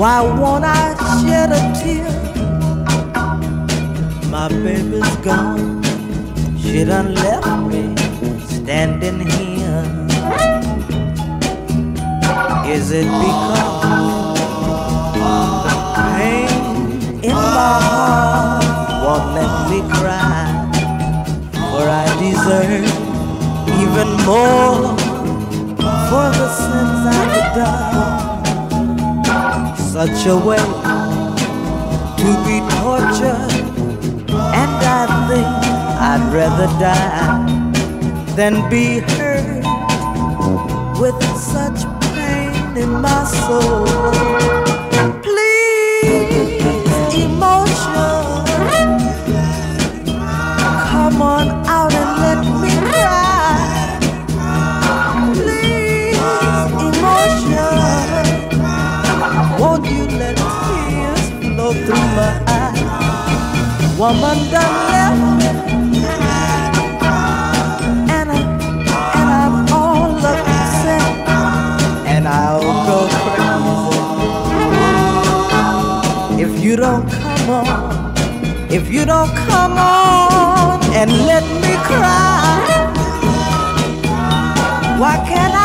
Why won't I shed a tear? My baby's gone. She done left me standing here. Is it because the pain in my heart won't let me cry? For I deserve even more for the sins I've done. Such a way to be tortured, and I think I'd rather die than be hurt with such pain in my soul. Please, emotion, come on out and let me cry. Please, emotion, won't you let tears flow through my eyes? Woman done left me, and I'm all upset, and I'll go crazy if you don't come on, if you don't come on and let me cry. Why can't I